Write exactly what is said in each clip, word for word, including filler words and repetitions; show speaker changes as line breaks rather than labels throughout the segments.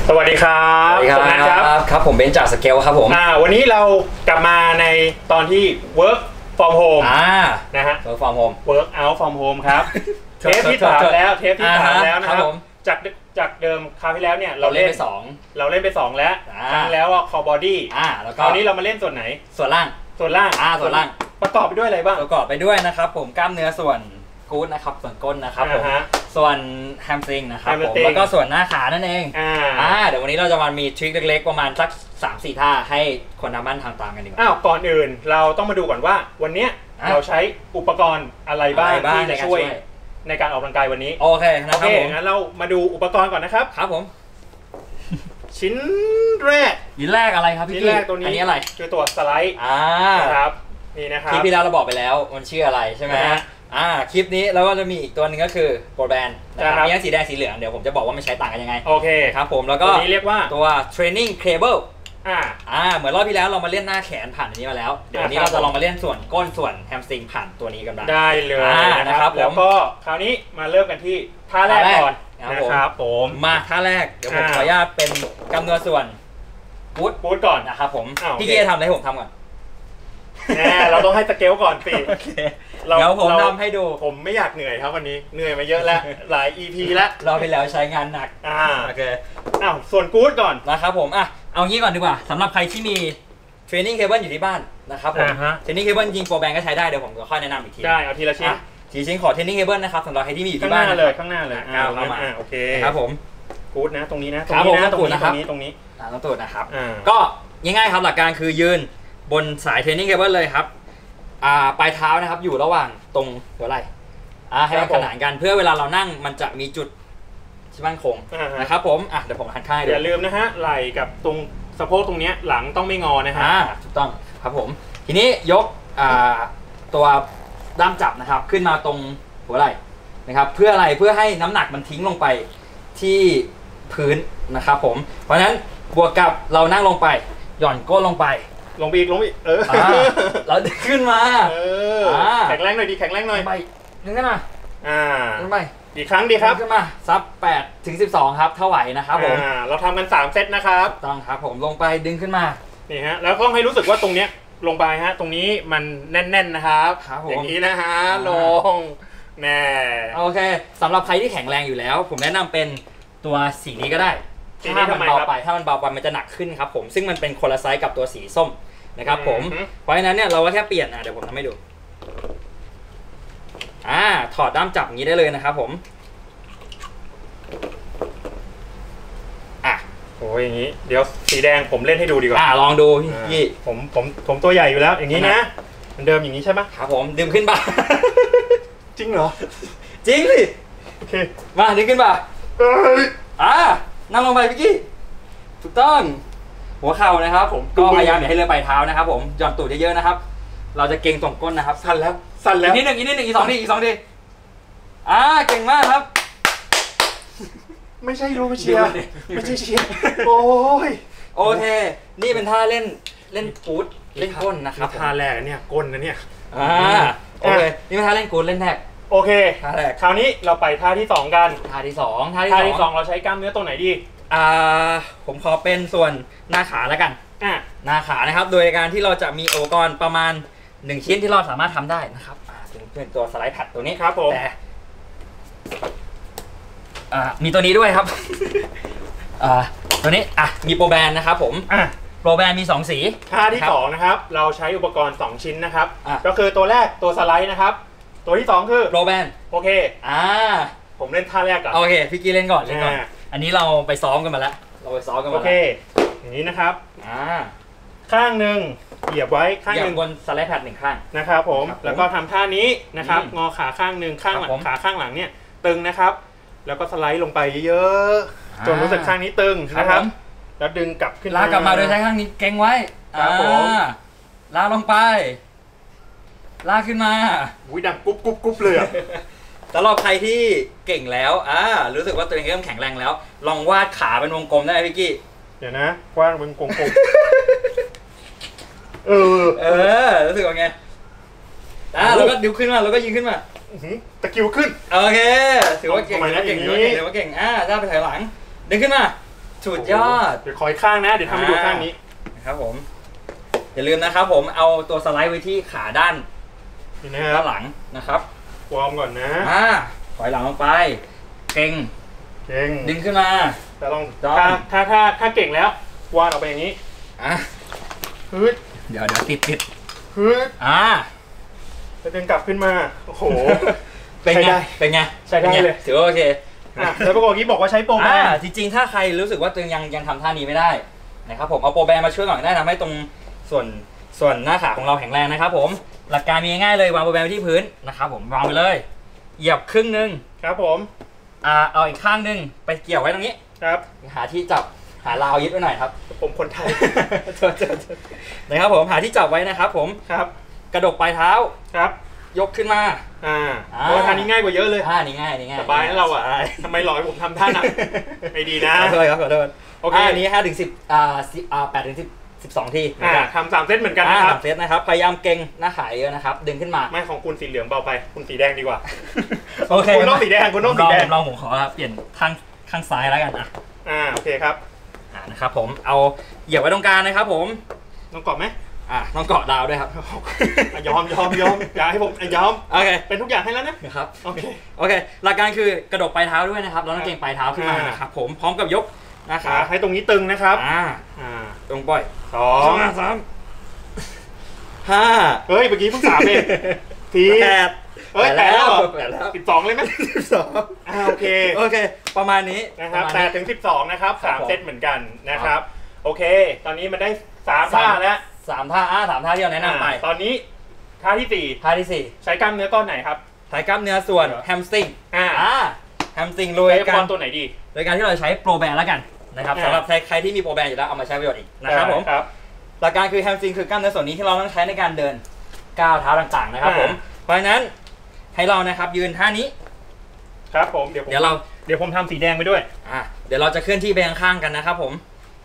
สวัสดีครับ
สวัสดีครับครับผมเบนซ์จากสเกลครับผม
อ่าวันนี้เรากลับมาในตอนที่ work from home
อ่า
นะฮะ
work from home
work out from home ครับ เทปที่สามแล้วเทปที่สามแล้วนะครับจากจากเดิมคราวที่แล้วเนี่ยเราเล่นไปสองเราเล่นไปสองแล้วครั้งแล้วว่า core body
อ่าแล้วก็
คราวนี้เรามาเล่นส่วนไหน
ส่วนล่าง
ส่วนล่าง
อ่าส่วนล่าง
ประกอบไปด้วยอะไรบ้าง
ประกอบไปด้วยนะครับผมกล้ามเนื้อส่วนกู๊ดนะครับส่วนก้นนะครับผมส่วนแฮมสตริงนะครับผมแล้วก็ส่วนหน้าขานั่นเองอ่าอ่าเดี๋ยววันนี้เราจะมามีทริคเล็กๆประมาณสัก สามสี่ ท่าให้คนทำบ้านทำตามกันดีกว่า
อ้าวก่อนอื่นเราต้องมาดูก่อนว่าวันนี้เราใช้อุปกรณ์อะไรบ้างที่จะช่วยในการออกกำลังกายวันนี้
โอเคนะครับผม
งั้นเรามาดูอุปกรณ์ก่อนนะครับ
ครับผม
ชิ้นแรก
ชิ้นแรกอะไรครับพี่
ชิ้นแรกตัวนี้
อันนี้อะไร
คือตัวสไลด์
อ่า
ครับนี่นะครับ
คลิปที่แล้วเราบอกไปแล้วมันชื่ออะไรใช่ไหมอ่าคลิปนี้เราก็จะมีอีกตัวหนึ่งก็คือโปรแบนนะครับมีทั้งสีแดงสีเหลืองเดี๋ยวผมจะบอกว่ามันใช้ต่างกันยังไง
โอเค
ครับผมแล้วก็
ตัวนี้เรียกว่า
ตัว training cable
อ่า
อ่าเหมือนรอบที่แล้วเรามาเล่นหน้าแขนผ่านอันนี้มาแล้วเดี๋ยววันนี้เราจะลองมาเล่นส่วนก้นส่วนแฮมสตริงผ่านตัวนี้กันบ้าง
ได้เลยนะครับแล้วก็คราวนี้มาเริ่มกันที่ท่าแรกก่อนนะครับผม
มาท่าแรกเดี๋ยวผมขออนุญาตเป็นกำเนิดส่วนบูท
บูทก่อน
นะครับผมพี่เกียร์ทำอะไรผมทำก่อน
แหมเราต้องให้สเกลก่อนสิ
เดี๋ยวผมทำให้ดู
ผมไม่อยากเหนื่อยครับวันนี้เหนื่อยมาเยอะแล้วหลาย อี พี แล้ว
เราไปแล้วใช้งานหนัก
อ่าโอเคอ้าวส่วนกู๊ดก่อน
นะครับผมอ่ะเอางี้ก่อนดีกว่าสำหรับใครที่มีเทรนนิ่งเคเบิลอยู่ที่บ้านนะครับผมเทรนนิ่งเคเบิลจริงโปรแบงก็ใช้ได้เดี๋ยวผมจะค่อยแนะนำอีกที
ได้เอาทีละชิ้น
ทีชิ้นขอเทรนนิ่งเคเบิลนะครับสำหรับใครที่มีอยู่ที่บ้าน
เลยข้างหน้าเลย
ก้าวเข้ามา
โอเค
ครับผม
กู๊ดนะตรงนี้นะตรงนี้นะตรงนี้ตรงนี้ตรงนี้
ต้องตูดนะครับก็ง่ายๆครับหลักการคือยืนบนสายเทรนนิ่งเคเบิลเลยครับอ่าปลายเท้านะครับอยู่ระหว่างตรงหัวไหล่อ่าให้มันขนานกันเพื่อเวลาเรานั่งมันจะมีจุดที่มั่นคงนะครับผมอ่ะเดี๋ยวผมหันข้าง
อย่าลืมนะฮะไหล่กับตรงสะโพกตรงนี้หลังต้องไม่งอนะฮะ
อ่าถูกต้องครับผมทีนี้ยกอ่าตัวด้ามจับนะครับขึ้นมาตรงหัวไหล่นะครับเพื่ออะไรเพื่อให้น้ำหนักมันทิ้งลงไปที่พื้นนะครับผมเพราะฉะนั้นบวกกับเรานั่งลงไปหย่อนก้นลงไป
ลงไปอีกลงอีกเออ
เราขึ้นมา
เออแข็งแรงหน่อยดีแข็งแรงหน่อย
ไปดึงขึ้นมา
อ่า
ขึ้นไป
อีกครั้งดีครับ
ขึ้นมาซับแปดถึงสิบสองครับเท่าไหร่นะครับผม
อ่าเราทำกันสามเซตนะครับ
ต้องครับผมลงไปดึงขึ้นมา
นี่ฮะแล้วก็ให้รู้สึกว่าตรงเนี้ยลงไปฮะตรงนี้มันแน่นๆนะครับอย่างนี้นะฮะลงแน่
โอเคสำหรับใครที่แข็งแรงอยู่แล้วผมแนะนำเป็นตัวสีนี้ก็ได้ถ้ามันเบาไปถ้ามันเบาไปมันจะหนักขึ้นครับผมซึ่งมันเป็นคนละไซส์กับตัวสีส้มนะครับผมเพราะฉะนั้นเนี่ยเราก็แค่เปลี่ยนอ่ะเดี๋ยวผมทำให้ดูอ่าถอดด้ามจับอย่างนี้ได้เลยนะครับผม
อ่ะโอ้ยอย่างนี้เดี๋ยวสีแดงผมเล่นให้ดูดีกว่า
อ่าลองดูพี่
ผมผมผมตัวใหญ่อยู่แล้วอย่างนี้นะมันเดิมอย่างนี้ใช่ไหม
ครับผมดึงขึ้นบ่า
จริงเหรอ
จริงสิ
โอเค
มาดึงขึ้นบ่าอ่านั่งลงไปพี่กี้ถูกต้องหัวเข่านะครับผมก็พยายามอย่าให้เลื่อนปลายเท้านะครับผมหย่อนตูดเยอะๆนะครับเราจะเก่งส่งก้นนะครับ
สั่นแล้วสั่นแล้ว
อีกนิดหนึ่งอีกนิดหนึ่งอีกสองทีอีกสองทีอ่าเก่งมากครับ
ไม่ใช่รู้ไม่เชียร์ไม่ใช่เชียร์โอ้ย
โอเคนี่เป็นท่าเล่นเล่นกู๊ดเล่นก้นนะครับ
ท่าแรกเนี่ยก้นนะเนี่ย
อ่าโอเคนี่เป็นท่าเล่นกู๊ดเล่นแท็ก
โอเคท่าแรกคราวนี้เราไปท่าที่สองกัน
ท่าที่สองท่า
ที่สองเราใช้กล้ามเนื้อตัวไหนดี
อ่าผมขอเป็นส่วนหน้าขาแล้วกัน
อ่า
หน้าขานะครับโดยการที่เราจะมีอุปกรณ์ประมาณหนึ่งชิ้นที่เราสามารถทำได้นะครับอ่าเป็นตัวสไลด์แพดตัวนี้
ครับผม
แต่อ่ามีตัวนี้ด้วยครับอ่าตัวนี้อ่ะมีโปรแบนนะครับผม
อ่ะ
โปรแบนมีสองสี
ท่าที่สองนะครับเราใช้อุปกรณ์สองชิ้นนะครับก็คือตัวแรกตัวสไลด์นะครับตัวที่สองคือ
โปรแบน
โอเค
อ่า
ผมเล่นท่าแรกก่อน
โอเคพี่กี้เล่นก่อนเล่นก่อนอันนี้เราไปซ้อมกันมาแล้วเราไปซ้อมกันมาแล้ว
โอเคอย่างนี้นะครับ
อ่า
ข้างหนึ่งเหยียบไว้ข้างหนึ่ง
บนสไลด์แพดหนึ่งข้าง
นะครับผมแล้วก็ทำท่านี้นะครับงอขาข้างหนึ่งข้างหลังขาข้างหลังเนี่ยตึงนะครับแล้วก็สไลด์ลงไปเยอะๆจนรู้สึกข้างนี้ตึงนะครับแล้วดึงกลับขึ้น
ลากกลับมาโดยใช้ข้างนี้เก่งไว้
ครับผม
ลากลงไปลากขึ้นมา
อุ้ยดังกุ๊บกุ๊บกุ๊บเลย
สำหรับใครที่เก่งแล้วอ่ารู้สึกว่าตัวเองเริ่มแข็งแรงแล้วลองวาดขาเป็นวงกลมได้ไหมพี่กี้
เดี๋ยวนะวาดเป็นวงกลมเออ
เออรู้สึกว่าไงอ่าแล้วก็ดิ้วขึ้นมาแล้วก็ยิงขึ้นมา
ตะกิ้วขึ้น
โอเคถือว่าเก่งถือว่าเก่งถือว่าเก่งอ่าได้ไปถอยหลังดึงขึ้นมาสุดยอด
เดี๋ยวคอยข้างนะเดี๋ยวทำให้ดูข้างนี้
นะครับผมอย่าลืมนะครับผมเอาตัวสไลด์ไว้ที่ขาด้านด้านหลังนะครับ
วอร์มก่อนนะ
อ่าถอยหลังลงไปเก่ง
เก่ง
ดึงขึ้นมา
แต่ลองถ้าถ้าถ้าถ้าเก่งแล้ววานออกไปอย่างนี้
อ่ะ
ฮึด
เดี๋ยวเดี๋ยวติดติด
ฮึด
อ่า
จะดึงกลับขึ้นมาโอ้โห
เป็นไงเป็นไง
ใช้ได้เลย
ถือว่าโอเค
แล้วปรากฏกี้บอกว่าใช้โปรแบน
จริงๆถ้าใครรู้สึกว่าตัวยังยังทำท่านี้ไม่ได้นะครับผมเอาโปรแบนมาช่วยก่อนได้ทำให้ตรงส่วนส่วนหน้าขาของเราแข็งแรงนะครับผมหลักการมีง่ายเลยวางโปรแบนไว้ที่พื้นนะครับผมวางไปเลยเหยียบครึ่งนึง
ครับผม
อ่าเอาอีกข้างนึงไปเกี่ยวไว้ตรงนี้
ครับ
หาที่จับหาราวยึดไว้หน่อยครับ
ผมคนไทย
นะครับผมหาที่จับไว้นะครับผม
ครับ
กระดกปลายเท้า
ครับ
ยกขึ้นมา
อ่าเพราะท่านี้ง่ายกว่าเยอะเลย
ท่านี้ง่ายนี่ง่าย
สบายนะเราอ่ะทำไมหลอกให้ผมทำท่าหนักไม่ดีนะ
ขอโทษครับขอโทษโอเคอันนี้ห้าถึงสิบอ่าอ่าแปดถึงสิบสิบสองที
อ่าทำสามเซตเหมือนกันนะครับ
สามเซตนะครับพยายามเก่งหน้าขาเยอะนะครับดึงขึ้นมา
ไม่ของคุณสีเหลืองเบาไปคุณสีแดงดีกว่า
โอเค
คุณต้องสีแดงคุณต้องสีแดง
ลองผมขอเปลี่ยนข้างข้างซ้ายแล้วกันนะ
อ่าโอเคครับ
อ่านะครับผมเอาเหยียบไว้ตรงกลางนะครับผม
ต้องเกาะไหม
อ่าต้องเกาะดาวด้วยครับ
ยอมยอมยอมอย่าให้ผมยอม
โอเค
เป็นทุกอย่างให้แล้วนะ
นะครับ
โอเค
โอเคหลักการคือกระดกปลายเท้าด้วยนะครับแล้วต้องเก่งปลายเท้าขึ้นมานะครับผมพร้อมกับยก
นะครับให้ตรงนี้ตึงนะครับ
อ่าอ่าตรงปล่อย
สอง
สามห้า
เฮ้ยเมื่อกี้เพิ่งสามเองที
แปด
เฮ้ยแปดแล้วแปดแล้วสิบสองเลยไหมสิบสองอ่าโอเค
โอเคประมาณนี้
นะครับแปดถึงสิบสองนะครับสามเซตเหมือนกันนะครับโอเคตอนนี้มันได้สามท่าแล้ว
สามท่าอ่าสามท่าที่เราแนะนำไป
ตอนนี้ท่าที่สี่
ท่าที่สี่
ใช้กล้ามเนื้อก้อนไหนครับ
ใช้กล้ามเนื้อส่วนแฮมสตริง
อ่า
แฮมสตริงโดย
การตัวไหนดี
โดยการที่เราใช้โปรแบนแล้วกันนะครับสำหรับใครที่มีโปรแบนอยู่แล้วเอามาใช้ประโยชน์อีกนะครับผมหลักการคือแฮมสตริงคือกล้ามเนื้อส่วนนี้ที่เราต้องใช้ในการเดินก้าวเท้าต่างๆนะครับผมเพราะฉะนั้นให้เรานะครับยืนท่านี้
ครับผมเดี๋ยวเดี๋ยวเราเดี๋ยวผมทำสีแดงไปด้วย
อ่าเดี๋ยวเราจะเคลื่อนที่ไปข้างๆกันนะครับผม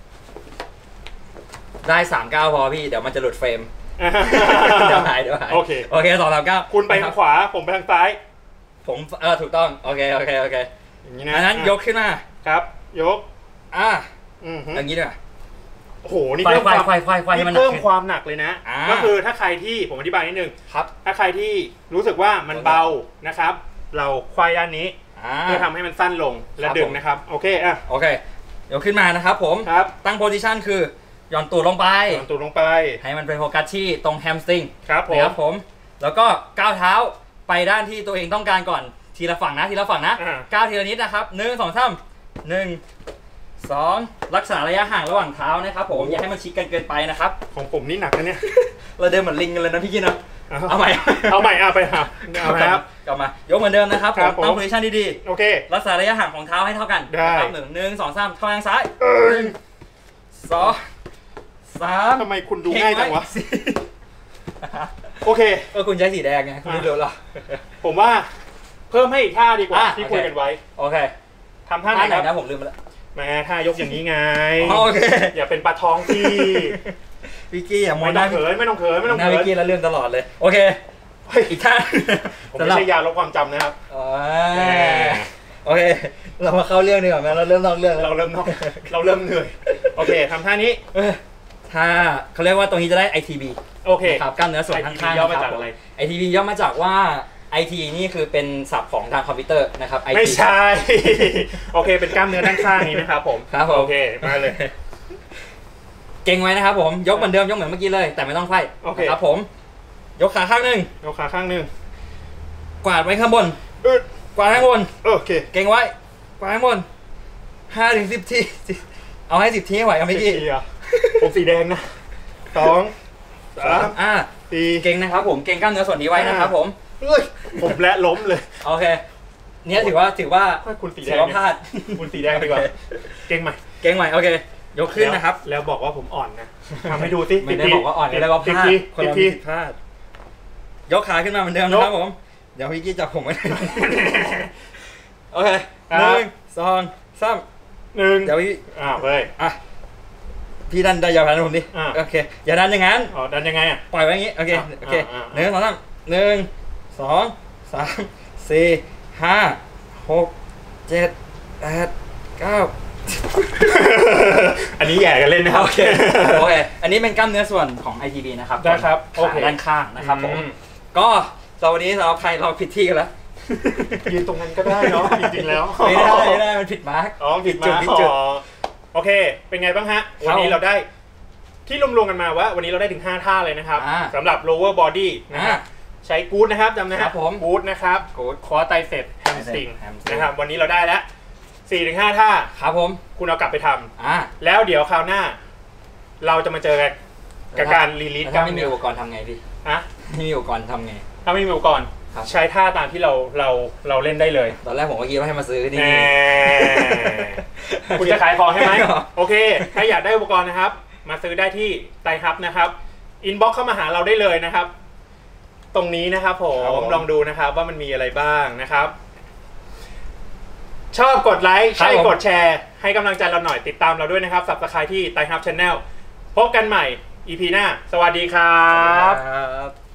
ได้สามก้าวพอพี่เดี๋ยวมันจะหลุดเฟรมเดี๋ยวหายเดี๋ยวหาย
โอเค
โอเคสองสามก้าว
คุณไปทางขวาผมไปทางซ้าย
ผมเออถูกต้องโอเคโอเคโอเค
อย่างนี้นะ
อันนั้นยกขึ้นมา
ครับยก
อ่าอย่างนี้ด้วย
โอ้โหนี่เพิ่มความ
นี่
เพิ่มความหนักเลยนะก็คือถ้าใครที่ผมอธิบายนิดนึง
ครับ
ถ้าใครที่รู้สึกว่ามันเบานะครับเราควายด้านนี้เพื่อทำให้มันสั้นลงและดึงนะครับโอเคอ่ะ
โอเคยกขึ้นมานะครับผม
ครับ
ตั้งโพซิชันคือหย่อนตูดลงไป
หย่อนตูดลงไป
ให้มันไปโฟกัสที่ตรงแฮมสตริง
ครับผม
ครับผมแล้วก็ก้าวเท้าไปด้านที่ตัวเองต้องการก่อนทีละฝั่งนะทีละฝั่งนะก้าวทีละนิดนะครับหนึ่งสองสามหนึ่งสองรักษาระยะห่างระหว่างเท้านะครับผมอย่าให้มันชิดกันเกินไปนะครับ
ของผมนี่หนักนะเนี่ย
เราเดินเหมือนลิงกันเลยนะพี่กินนะเอาใหม่
เอาใหม่เอาไปครับเอาครับ
กลับมายกเหมือนเดิมนะครับผมตั้งโพซิชันดี
ๆโอเค
รักษาระยะห่างของเท้าให้เท่ากัน
นะครับ
หนึ่งหนึ่งสองสามเข้าทางซ้ายหนึ่งสองสาม
ทำไมคุณดูง่ายจังวะโอเค
ก็คุณใช้สีแดงไงคุณไม่รู้หรอ
ผมว่าเพิ่มให้อีกท่าดีกว่าที่คุยกันไว้
โอเค
ทำท่าไหน
นะผมลืมไปแล้ว
แม่ท่ายกอย่างนี้ไง
โอเค
อย่าเป็นปลาทองที่
วิกกี้อย่ามอง
ไม่ต้องเขินไม่ต้องเขินไม่ต้องเขิน
วิกกี้แล้วเรื่องตลอดเลยโอเคอีกท่า
ผมไม่ใช่ยาลบความจำนะครับ
โอเคเรามาเข้าเรื่องดีกว่าไหมเราเริ่มนอกเรื่อง
เราเริ่มนอกเราเริ่มเหนื่อยโอเคทำท่านี้
ถ้าเขาเรียกว่าตรงนี้จะได้ ไอ ที บี
โอเค
ครับกล้ามเนื้อส่วนข้างๆ
ย่อมาจากอะไร
ไอ ที บี ย่อมาจากว่า ไอ ที นี่คือเป็นศัพท์ของทางคอมพิวเตอร์นะครับ
ไม่ใช่โอเคเป็นกล้ามเนื้อด้านข้างนี้นะครับผม
ครับผม
โอเคมาเลย
เก่งไว้นะครับผมยกเหมือนเดิมยกเหมือนเมื่อกี้เลยแต่ไม่ต้องไขว้ครับผมยกขาข้างหนึ่ง
ยกขาข้างหนึ่ง
กวาดไว้ข้างบนกวาดข้างบน
โอเค
เก่งไว้กวาดข้างบนห้าถึงสิบทีเอาให้สิบทีไหวกันเมื่อกี้
ผมสีแดงนะสองสาม
อ่า
สี่
เก่งนะครับผมเก่งกล้ามเนื้อส่วนนี้ไว้นะครับผม
เฮ้ยผมและล้มเลย
โอเคเนี้ยถือว่าถือว่า
คุณสีแดง
พลาด
คุณสีแดงดีกว่าเก่งใหม่
เก่งใหม่โอเคยกขึ้นนะครับ
แล้วบอกว่าผมอ่อนนะทำให้ดูสิ
ไม่ได้บอกว่าอ่อนแล้วก็พลาดคนเราผิดพลาดยกขาขึ้นมาเหมือนเดิมนะครับผมเดี๋ยวพี่กี้จับผมไว้โอเคหนึ่งสองสาม
หนึ่ง
เดี๋ยวพี่
อ้าวเฮ้ย
อ่ะพี่ดันได้ยาวพันผมดิโอเคอย่าดันอย่างนั้น
อ๋อดันยังไงอ่ะ
ปล่อยไว้อย่างงี้โอเคโอเคหนึ่งสองสามหนึ่งสองสามสี่ห้าหกเจ็ดแปดเก้า
อันนี้แย่กันเล่นนะครับ
โอเคโอเคอันนี้เป็นกล้ามเนื้อส่วนของ ไอ ที บี นะครับ
ได้ครับโอเค
ขาด้านข้างนะครับผมก็สำหรับวันนี้เราใครเราผิดที่กันแล้ว
ยืนตรงนั้นก็ได้เนาะจริงๆแล้ว
ไม่ได้ไม่ได้มันผิดมาร์ก
อ๋อผิดมาร์กโอเคเป็นไงบ้างฮะวันนี้เราได้ที่รวมๆกันมาว่าวันนี้เราได้ถึงห้าท่าเลยนะครับสำหรับ lower body นะครับใช้กู๊ดนะครับจำนะครับผมกู๊ดนะครับกู๊ดคอไตเซ็ปแฮมสตริงนะครับวันนี้เราได้แล้ว สี่ถึงห้า ท่า
ครับผม
คุณเอากลับไปทำแล้วเดี๋ยวคราวหน้าเราจะมาเจอกันกับการรีลีสกล้ามเนื้อ
ไม่มีอุปกรณ์ทำไงพี่
ฮะ
ไม่มีอุปกรณ์ทำไง
ถ้าไม่มีอุปกรณ์ใช้ท่าตามที่เราเราเราเล่นได้เลย
ตอนแรกผมก็คิดว่าให้มาซื้อนี่
คุณจะขายของใช่ไหมโอเคถ้าอยากได้อุปกรณ์นะครับมาซื้อได้ที่ไตรฮับนะครับอินบ็อกซ์เข้ามาหาเราได้เลยนะครับตรงนี้นะครับผมลองดูนะครับว่ามันมีอะไรบ้างนะครับชอบกดไลค์ใช่กดแชร์ให้กำลังใจเราหน่อยติดตามเราด้วยนะครับ Subscribe ที่ไตรฮับ Channel พบกันใหม่ อี พี หน้าสวัสดีครับ